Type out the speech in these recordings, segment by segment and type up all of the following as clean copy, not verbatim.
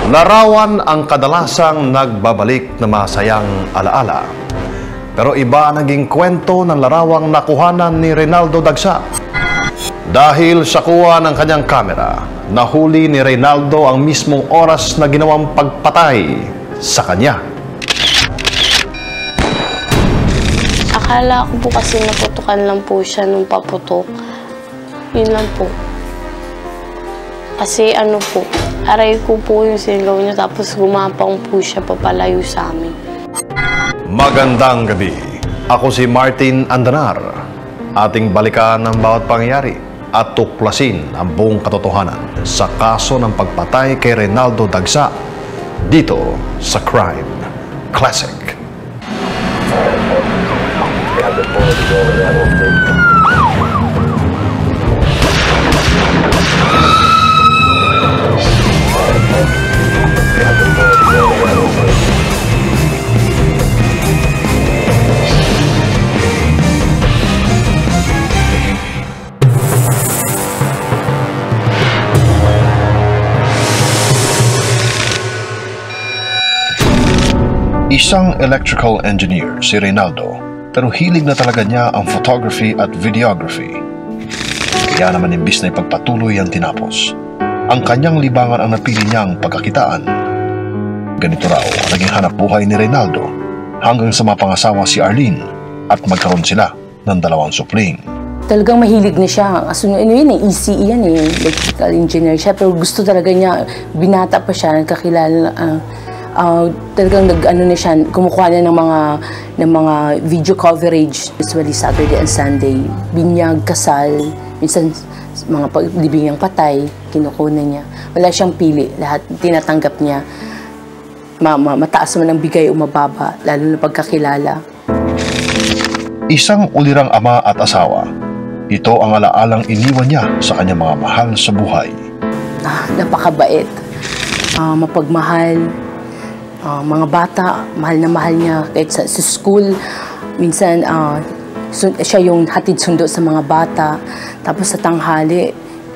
Larawan ang kadalasang nagbabalik na masayang alaala. Pero iba naging kwento ng larawang nakuhanan ni Reynaldo Dagsa. Dahil sa kuha ng kanyang kamera, nahuli ni Reynaldo ang mismong oras na ginawang pagpatay sa kanya. Akala ko po kasi naputukan lang po siya nung paputok. Yun lang po. Kasi ano po, aray ko po yung sinigaw niya tapos gumapang po siya papalayo sa amin. Magandang gabi. Ako si Martin Andanar. Ating balikan ang bawat pangyayari at tuklasin ang buong katotohanan sa kaso ng pagpatay kay Reynaldo Dagsa dito sa Crime Classic. Isang electrical engineer si Reynaldo, pero hilig na talaga niya ang photography at videography. Kaya naman imbis na ipagpatuloy ang tinapos, ang kanyang libangan ang napili niyang pagkakitaan. Ganito raw ang naging hanap buhay ni Reynaldo hanggang sa mapangasawa si Arlene at magkaroon sila ng 2 supling. Talagang mahilig na siya. Ano yun eh, ECE yan eh, electrical engineer siya. Pero gusto talaga niya, binata pa siya, nagkakilala, talagang nag-ano na siya, kumukuha na ng mga video coverage, usually Saturday and Sunday, binyag, kasal, minsan mga paglibingang patay, kinukunan niya. Wala siyang pili, lahat tinatanggap niya. Mataas man ang bigay o mababa, lalo na pagkakilala. Isang ulirang ama at asawa, ito ang alaalang iniwan niya sa kanyang mga mahal sa buhay. Napakabait, mapagmahal, mga bata, mahal na mahal niya kahit sa school. Minsan, siya yung hatid sundo sa mga bata. Tapos sa tanghali,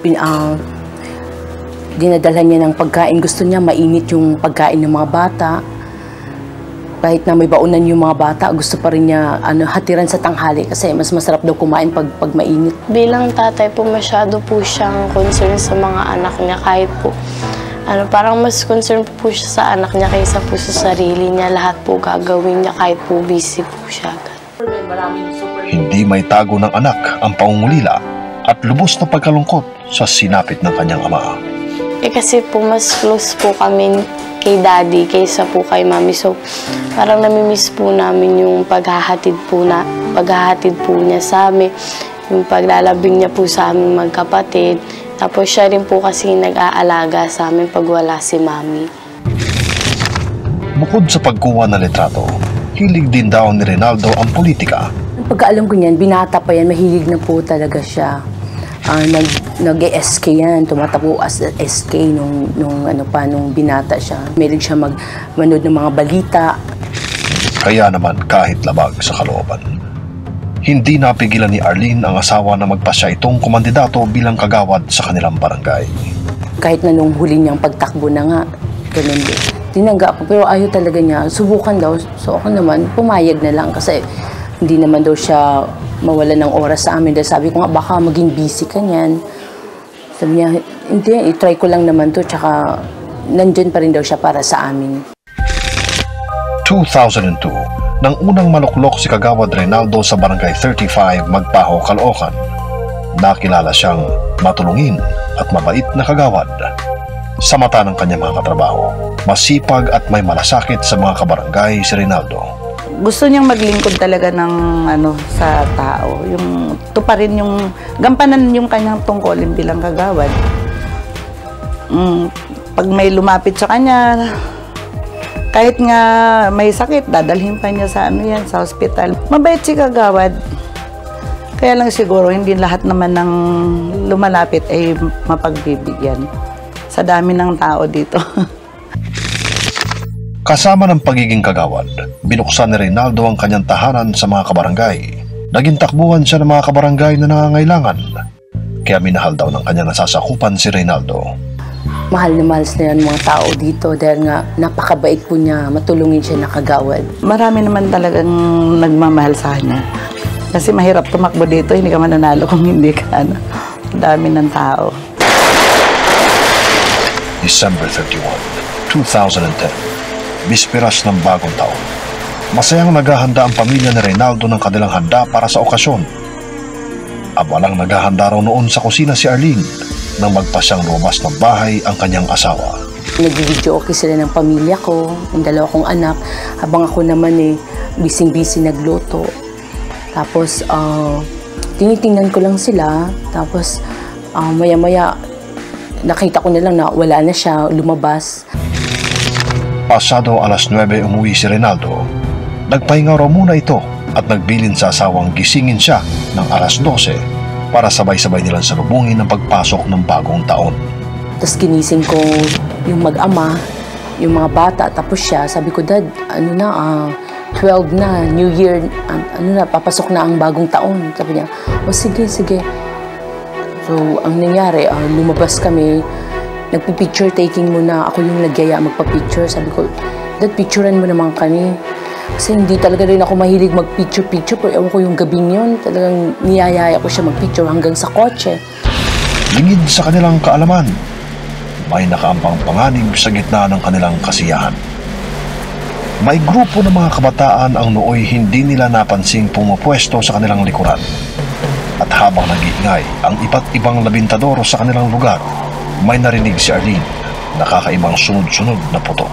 dinadala niya ng pagkain. Gusto niya mainit yung pagkain ng mga bata. Kahit na may baunan yung mga bata, gusto pa rin niya hatiran sa tanghali kasi mas masarap daw kumain pag mainit. Bilang tatay po, masyado po siyang concern sa mga anak niya kahit po parang mas concern po siya sa anak niya kaysa po sa sarili niya. Lahat po gagawin niya kahit po busy po siya. Hindi may tago ng anak ang pangungulila at lubos na pagkalungkot sa sinapit ng kanyang ama. Kasi po mas close po kami kay daddy kaysa po kay mami. So parang namimiss po namin yung paghahatid po niya sa amin. Yung paglalabing niya po sa amin magkapatid. Tapos siya rin po kasi nag-aalaga sa amin pag wala si mami. Bukod sa pagkuha ng litrato, hilig din daw ni Reynaldo ang politika. Pagkaalam ko niyan, binata pa yan, mahilig na po talaga siya. Nag-SK yan, tumatabo as SK nung binata siya. Mahilig siya manood ng mga balita. Kaya naman kahit labag sa kalooban, hindi napigilan ni Arlene ang asawa na magpasya itong kumandidato bilang kagawad sa kanilang barangay. Kahit na nung huli niyang pagtakbo na nga, ganun din. Tinanggap ko, pero ayaw talaga niya. Subukan daw. So ako naman, pumayag na lang kasi hindi naman daw siya mawala ng oras sa amin. Dahil sabi ko nga, baka maging busy ka niyan. Sabi niya, hindi, itry ko lang naman to. Tsaka nandyan pa rin daw siya para sa amin. 2002, nang unang maluklok si Kagawad Reynaldo sa Barangay 35, Magpaho, Caloocan. Nakilala siyang matulungin at mabait na kagawad. Sa mata ng kanyang mga katrabaho, masipag at may malasakit sa mga kabarangay si Reynaldo. Gusto niyang maglingkod talaga ng sa tao. Yung tuparin yung gampanan yung kanyang tungkulin bilang kagawad. Pag may lumapit sa kanya, kahit nga may sakit, dadalhin pa niya sa sa hospital. Mabait si kagawad. Kaya lang siguro hindi lahat naman ng lumalapit ay mapagbibigyan. Sa dami ng tao dito. Kasama ng pagiging kagawad, binuksan ni Reynaldo ang kanyang tahanan sa mga kabarangay. Naging takbuhan siya ng mga kabarangay na nangangailangan. Kaya minahal daw ng kanyang nasasakupan si Reynaldo. mahal na mahal na yan mga tao dito dahil nga napakabait po niya, matulungin siya na kagawad. Marami naman talagang nagmamahal sa kanya. Kasi mahirap tumakbo dito, hindi ka mananalo kung hindi ka, dami ng tao. December 31, 2010, bispiras ng bagong taon. Masayang naghahanda ang pamilya ni Reynaldo ng kanilang handa para sa okasyon. Abalang naghahanda raw noon sa kusina si Arlene nang magpasyang lumabas ng bahay ang kanyang asawa. Nag-video okay sila ng pamilya ko, ng dalawa kong anak, habang ako naman busy-busy nagluto. Tapos, tinitingnan ko lang sila, tapos maya-maya, nakita ko na lang na wala na siya, lumabas. Pasado alas 9 umuwi si Reynaldo. Nagpahinga raw muna ito at nagbilin sa asawang gisingin siya ng alas 12 para sabay-sabay nilang salubungin ang pagpasok ng bagong taon. Tapos ginising ko yung mag-ama, yung mga bata, tapos siya, sabi ko, Dad, 12 na, New Year, papasok na ang bagong taon. Sabi niya, sige, sige. So, ang nangyari, lumabas kami, nagpipicture taking muna, ako yung nagyaya magpa-picture. Sabi ko, Dad, picturean mo naman kami. Kasi hindi talaga rin ako mahilig mag-picture-picture, pero ewan ko yung gabing yun, talagang niyayaya ko siya mag-picture hanggang sa kotse. Lingid sa kanilang kaalaman, may nakaampang panganib sa gitna ng kanilang kasiyahan. May grupo ng mga kabataan ang nooy hindi nila napansing pumupwesto sa kanilang likuran. At habang nag-iingay ang iba't ibang labintador sa kanilang lugar, may narinig si Arlene na kakaibang sunod-sunod na putok.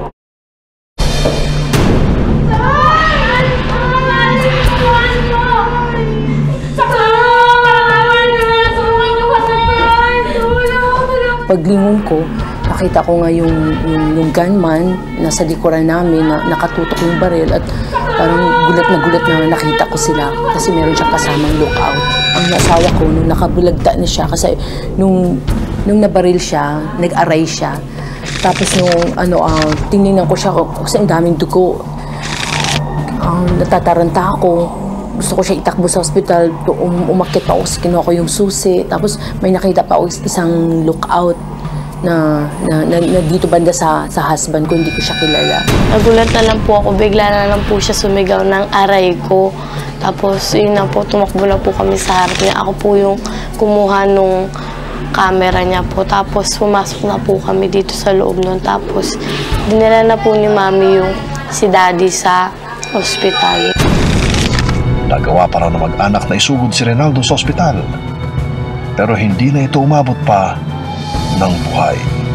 Paglingon ko, nakita ko nga yung gunman nasa likuran namin na nakatutok yung baril at parang gulat na nakita ko sila kasi meron siyang kasamang lookout. Ang asawa ko, nung nakabulagta na siya kasi nung nabaril siya, nag-aray siya. Tapos tinignan ko siya kasi ang daming dugo. Natataranta ako. Gusto ko siya itakbo sa ospital, umakyat pa ako, kinuha ko yung susi. Tapos may nakita pa ako isang lookout na dito banda sa husband ko, hindi ko siya kilala. Nagulat na lang po ako, bigla na lang po siya sumigaw ng aray ko. Tapos yun na po, tumakbo na po kami sa harap niya. Ako po yung kumuha nung camera niya po. Tapos pumasok na po kami dito sa loob nun. Tapos dinala na po ni Mami yung si Daddy sa ospital. Nagawa pa raw na mag-anak na isugod si Reynaldo sa ospital. Pero hindi na ito umabot pa ng buhay.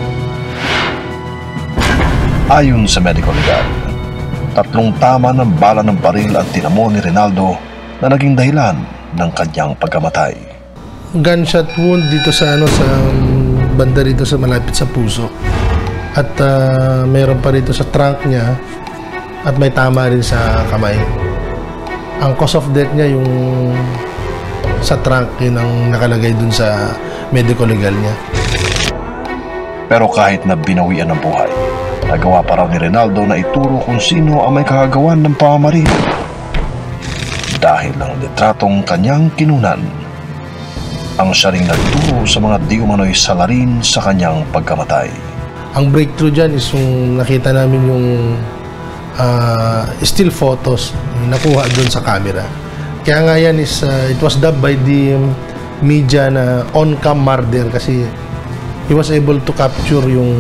Ayon sa medical legal, 3 tama ng bala ng baril ang tinamo ni Reynaldo na naging dahilan ng kanyang pagkamatay. Gunshot wound dito sa banda rito sa malapit sa puso. At mayroon pa rito sa trunk niya at may tama rin sa kamay. Ang cause of death niya yung sa trunk, yun ang nakalagay dun sa medical legal niya. Pero kahit na binawian ng buhay, nagawa pa raw ni Reynaldo na ituro kung sino ang may kagagawan ng pamamaril. Dahil ng litratong kanyang kinunan, ang siya ring nagturo sa mga di umano'y salarin sa kanyang pagkamatay. Ang breakthrough dyan is yung nakita namin yung still photos nakuha doon sa camera. Kaya nga yan is it was dubbed by the media na on-cam murder kasi he was able to capture yung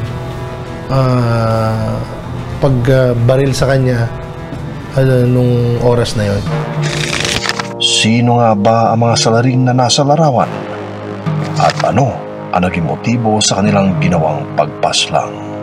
pagbaril sa kanya nung oras na yon. Sino nga ba ang mga salarin na nasa larawan? At ano ang naging motibo sa kanilang ginawang pagpaslang?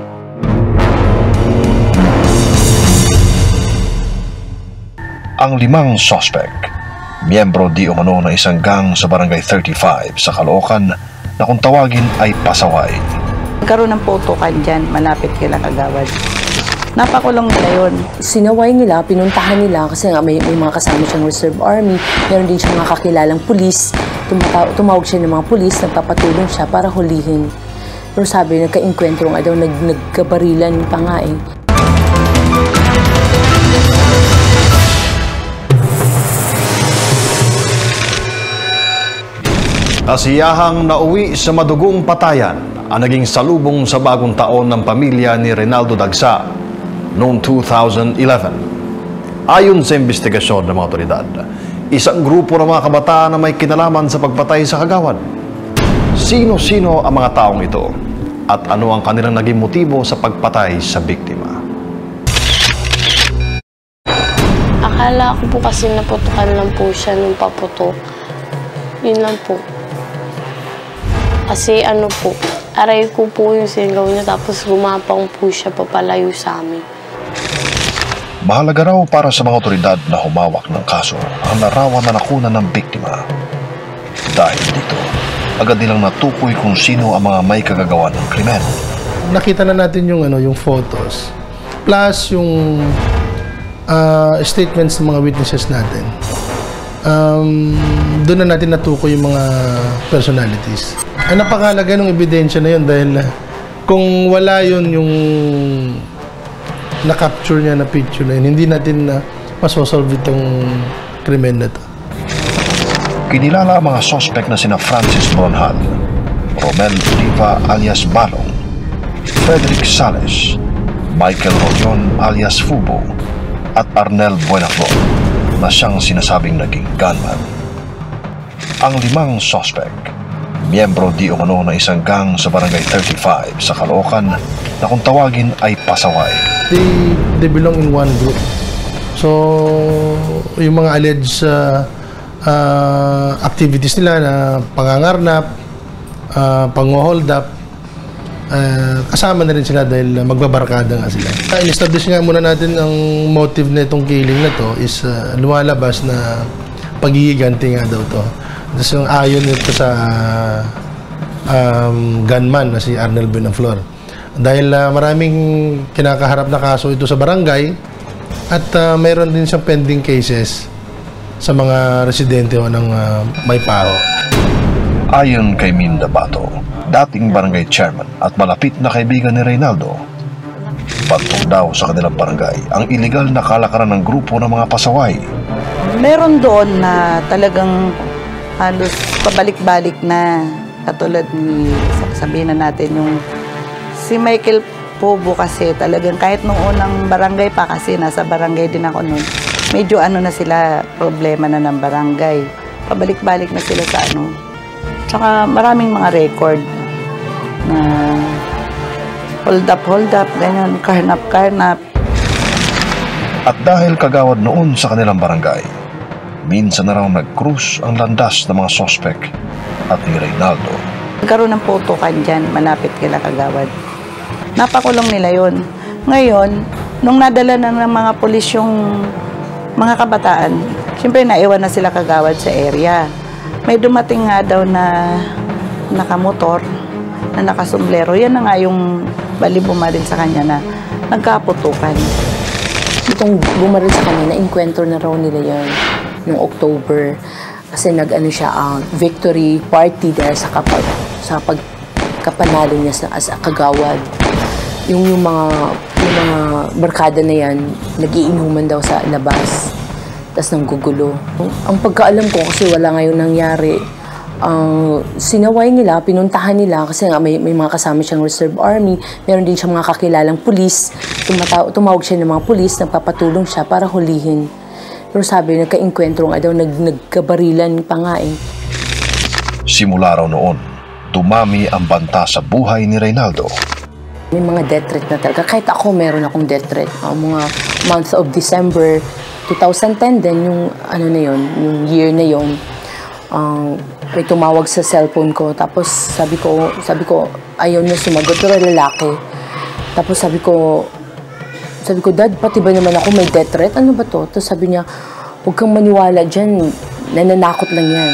Ang 5 suspect, miyembro di umano ng isang gang sa Barangay 35 sa Caloocan na kung tawagin ay pasaway. Nagkaroon ng putukan dyan, malapit kila Kagawad. Napakulong nila yun. Sinaway nila, pinuntahan nila kasi nga may mga kasama siyang reserve army. Meron din siyang mga kakilalang pulis. Tumawag siya ng mga pulis, nagpapatulong siya para hulihin. Pero sabi, nagka-enkwentro nga daw, nagkabarilan pa nga eh. Kasiyahang nauwi sa madugong patayan ang naging salubong sa bagong taon ng pamilya ni Reynaldo Dagsa noong 2011. Ayon sa investigasyon ng mga otoridad, isang grupo ng mga kabataan na may kinalaman sa pagpatay sa kagawad. Sino-sino ang mga taong ito at ano ang kanilang naging motibo sa pagpatay sa biktima? Akala ko po kasi naputukan lang po siya nung paputok. Yun lang po. Kasi ano po, aray ko po yung singaw niya tapos gumapang po siya papalayo sa amin. Mahalaga raw para sa mga otoridad na humawak ng kaso ang larawan na nakunan ng biktima. Dahil dito, agad nilang natukoy kung sino ang mga may kagagawa ng krimen. Nakita na natin yung photos plus yung statements ng mga witnesses natin. Doon na natin natukoy yung mga personalities. Ang napakahalaga ng ebidensya na yun dahil kung wala yun yung na-capture niya na picture na yun, hindi natin masosolve itong krimen na to. Kinilala ang mga sospek na sina Francis Bronhal, Romel Oliva alias Balong, Frederick Sales, Michael Rodion alias Fubo, at Arnel Buenaflor na siyang sinasabing naging gunman. Ang 5 sospek, miyembro di umano na isang gang sa Barangay 35 sa Caloocan na kung tawagin ay pasaway. They belong in one group. So, yung mga alleged activities nila na pangangarnap, pang-hold up, kasama na rin sila dahil magbabarkada nga sila. In-establish nga muna natin ang motive na itong killing na to is lumalabas na paghihiganti nga daw to. Tapos yung ayon nito sa gunman na si Arnel Buenaflor. Dahil maraming kinakaharap na kaso ito sa barangay at mayroon din siyang pending cases sa mga residente ng Maypao. Ayon kay Minda Bato, dating barangay chairman at malapit na kaibigan ni Reynaldo, pantong daw sa kanilang barangay ang iligal na kalakaran ng grupo ng mga pasaway. Meron doon na talagang halos pabalik-balik na, katulad ni, sabihin na natin, yung si Michael Pobo kasi talagang kahit nung unang barangay pa, kasi nasa barangay din ako noon, medyo na sila, problema na ng barangay. Pabalik-balik na sila sa Tsaka maraming mga record na hold up, ganyan, karnap. At dahil kagawad noon sa kanilang barangay, minsan na raw nag-cruise ang landas ng mga sospek at ni Reynaldo. Nagkaroon ng putukan dyan, malapit kila kagawad. Napakulong nila yon. Ngayon, nung nadala na ng mga pulis yung mga kabataan, siyempre naiwan na sila kagawad sa area. May dumating nga daw na nakamotor, na nakasomblero. Yan na nga yung bali bumaril sa kanya na nagkaputukan. Itong bumaril sa kanya, na-encounter na raw nila yan noong October. Kasi siya, victory party dahil sa pagkapanalo niya as a kagawad. Yung mga barkada na yan, nagiinuman daw sa labas. Tapos nanggugulo. Ang pagkaalam ko, kasi wala ngayon nangyari, sinaway nila, pinuntahan nila, kasi nga may mga kasama siyang reserve army, meron din siyang mga kakilalang pulis, tumawag siya ng mga pulis, nagpapatulong siya para hulihin. Pero sabi, nagka-enkwentro nga daw, nagkabarilan pa nga eh. Simula raw noon, tumami ang banta sa buhay ni Reynaldo. May mga death threat na talaga. Kahit ako, meron akong death threat. Mga month of December 2010 din, yung yung year na yun, may tumawag sa cellphone ko. Tapos sabi ko, ayaw niya sumagot, pero lalaki. Tapos sabi ko, Dad, pati ba naman ako may death threat? Ano ba to? Tapos sabi niya, huwag kang maniwala dyan, nananakot lang yan.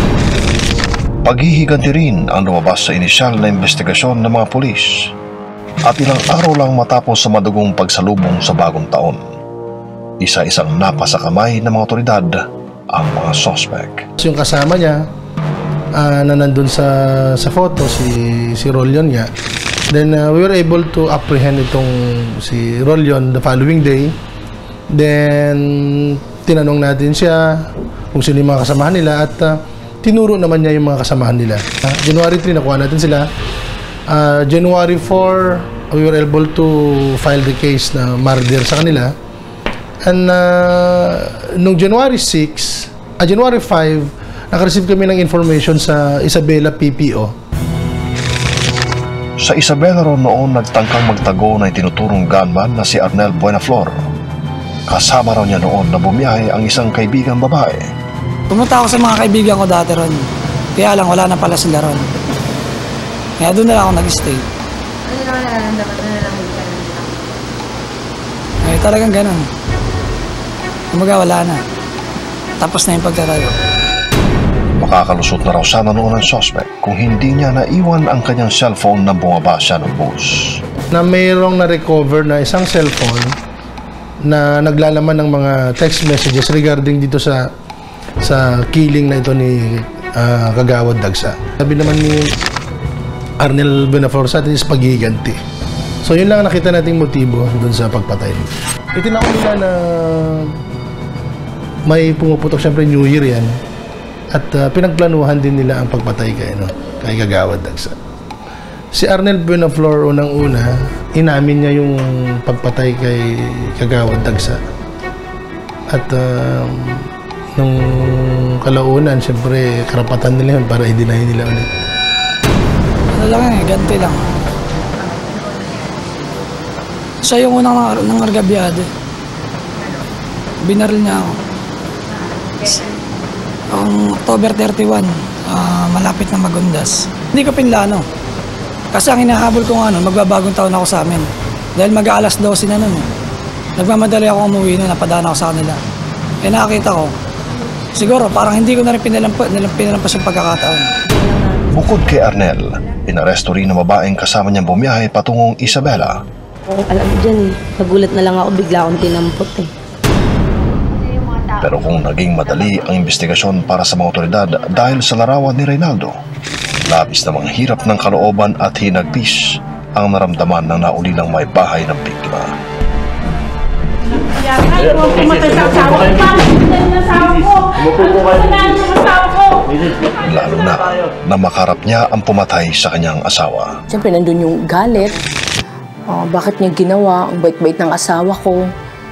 Paghihiganti rin ang lumabas sa inisyal na investigasyon ng mga pulis. At ilang araw lang matapos sa madugong pagsalubong sa bagong taon, isa-isang napasa kamay ng mga otoridad ang mga sospek. Yung kasama niya na nandun sa photo, si Rolion nga. Then we were able to apprehend itong si Rolion the following day. Then tinanong natin siya kung sino yung mga kasamahan nila at tinuro naman niya yung mga kasamahan nila. January 3, nakuha natin sila. January 4, we were able to file the case na murder sa kanila. And nung January 5, nakareceive kami ng information sa Isabela PPO. Sa Isabela ron noon nagtangkang magtago na itinuturong gunman na si Arnel Buenaflor. Kasama raw niya noon na bumiyahe ang isang kaibigang babae. Pumunta ako sa mga kaibigan ko dati ron. Kaya lang wala na pala sila ron. Kaya doon na lang ako nag-stay. Ano naman nararamdaman? Ano nararamdaman? Eh talagang ganun. Kumaga wala na. Tapos na yung pagtatago. Makakalusot na raw sana noon ang suspect kung hindi niya naiwan ang kanyang cellphone nang bumaba siya ng bus. Na mayroong na-recover na isang cellphone na naglalaman ng mga text messages regarding dito sa killing na ito ni Kagawad Dagsa. Sabi naman ni Arnel Buenaflor sa atin is paghiganti. So yun lang nakita nating motibo dun sa pagpatay. Itinako nila na may pumuputok siyempre New Year yan. At pinagplanuhan din nila ang pagpatay kay Kagawad Dagsa. Si Arnel Buenaflor unang-una, inamin niya yung pagpatay kay Kagawad Dagsa. At nung kalaunan, siyempre karapatan nila yun para i-deny nila ulit. Ano lang ganti lang. Siya yung unang nangargabyado. Binaril niya ako. Ang October 31, malapit na Magundas. Hindi ko pinlano. Kasi ang hinahabol ko nga nun, magbabagong taon ako sa amin. Dahil mag-aalas 12 na nun. Nagmamadali ako umuwi nun, napadaan ako sa kanila. Eh nakakita ko, siguro parang hindi ko na rin pinalampas yung pagkakataon. Bukod kay Arnel, inaresto rin ang babaeng kasama niyang bumiyahe patungong Isabela. Alam mo dyan, nagulat na lang ako, bigla akong tinampot eh. Pero kung naging madali ang investigasyon para sa mga otoridad dahil sa larawan ni Reynaldo, labis namang hirap ng kalooban at hinagpis ang naramdaman ng naulilang may bahay ng biktima. Lalo na makarap niya ang pumatay sa kanyang asawa. Siyempre, nandun yung galit. Bakit niya ginawa? Ang bait-bait ng asawa ko.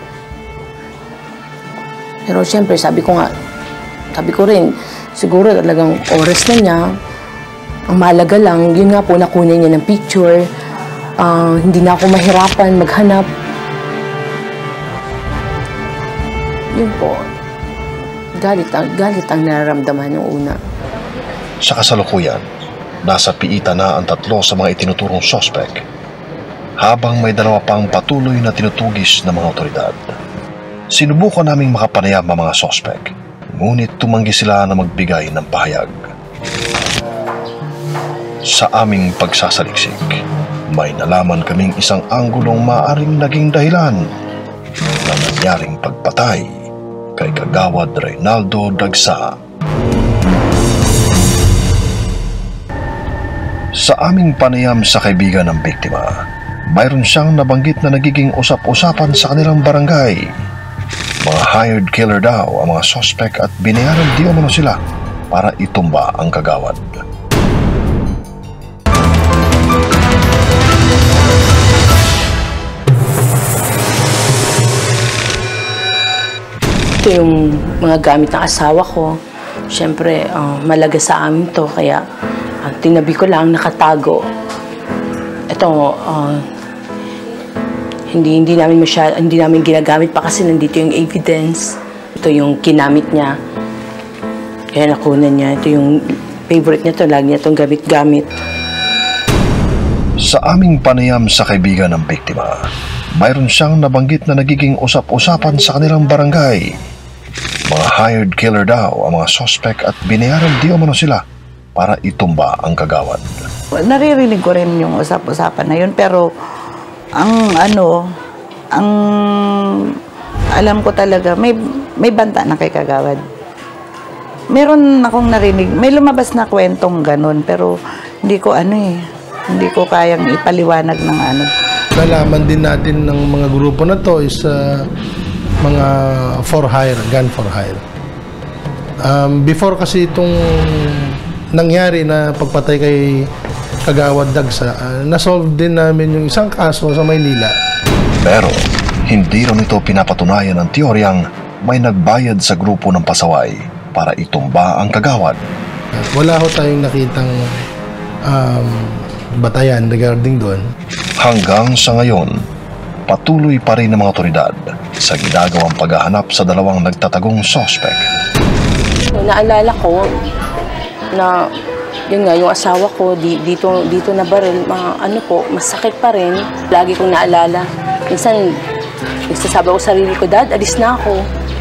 Pero siyempre, sabi ko rin, siguro talagang oras na niya. Ang mahalaga lang, yun nga po, nakunin niya ng picture. Hindi na ako mahirapan maghanap. Yun po, galit ang nararamdaman ng una. Sa kasalukuyan, nasa piita na ang tatlo sa mga itinuturong suspect, habang may dalawa pang patuloy na tinutugis ng mga otoridad. Sinubukan naming makapanayam ang mga suspect, ngunit tumanggi sila na magbigay ng pahayag. Sa aming pagsasaliksik, may nalaman kaming isang anggulong maaring naging dahilan ng nangyaring pagpatay kay Kagawad Reynaldo Dagsa. Sa aming panayam sa kaibigan ng biktima, mayroon siyang nabanggit na nagiging usap-usapan sa kanilang barangay. Mga hired killer daw ang mga suspect at binayaran di umano sila para itumba ang kagawad. Ito yung mga gamit ng asawa ko. Siyempre, malaga sa amin to, kaya tinabi ko lang, nakatago. Ito, hindi namin ginagamit pa kasi nandito yung evidence. Ito yung kinamit niya. Kaya nakunan niya. Ito yung favorite niya to, lagi niya itong gamit-gamit. Sa aming panayam sa kaibigan ng biktima, mayroon siyang nabanggit na nagiging usap-usapan sa kanilang barangay. Mga hired killer daw ang mga suspect at binayaran di umano sila para itumba ang kagawad. Naririnig ko rin yung usap-usapan na yun, pero ang alam ko talaga, may banta na kay Kagawad. Meron akong narinig, may lumabas na kwentong ganun, pero hindi ko kayang ipaliwanag ng ano. Nalaman din natin ng mga grupo na to is mga for hire, gun for hire. Before kasi itong nangyari na pagpatay kay Kagawad Dagsa, na-solve din namin yung isang kaso sa Maynila. Pero hindi rin ito pinapatunayan ng teoryang may nagbayad sa grupo ng pasaway para itumba ang kagawad. Wala ho tayong nakitang batayan regarding doon. Hanggang sa ngayon, patuloy pa rin ng mga otoridad sa ginagawang paghahanap sa dalawang nagtatagong sospek. Naalala ko na yun nga, yung asawa ko dito na baril, masakit pa rin. Lagi kong naalala. Minsan, nagsasabi ko sa sarili ko, Dad, alis na ako.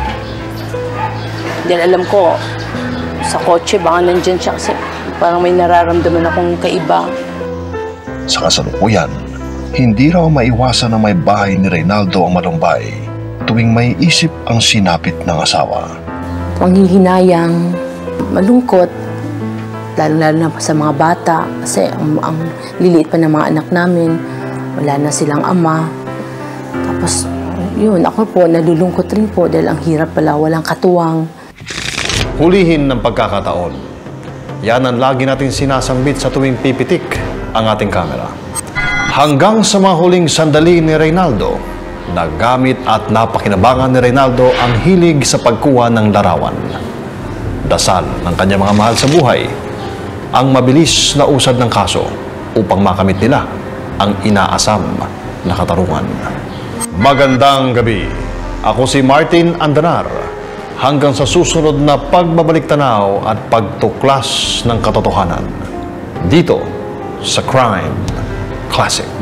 Dahil alam ko, sa kotse, baka nandyan siya kasi parang may nararamdaman akong kaiba. Sa kasalukuyan, hindi raw maiwasan na may bahay ni Reynaldo ang malumbay tuwing may isip ang sinapit ng asawa. Panghihinayang, malungkot, lalo na sa mga bata kasi ang liliit pa ng mga anak namin, wala na silang ama. Tapos yun, ako po nalulungkot rin po dahil ang hirap pala, walang katuwang. Hulihin ng pagkakataon. Yan ang lagi natin sinasambit sa tuwing pipitik ang ating kamera. Hanggang sa mga huling sandali ni Reynaldo, nagamit at napakinabangan ni Reynaldo ang hilig sa pagkuha ng larawan. Dasal ng kanyang mga mahal sa buhay ang mabilis na usad ng kaso upang makamit nila ang inaasam na katarungan. Magandang gabi. Ako si Martin Andanar. Hanggang sa susunod na pagbabalik-tanaw at pagtuklas ng katotohanan. Dito sa Crime Classic.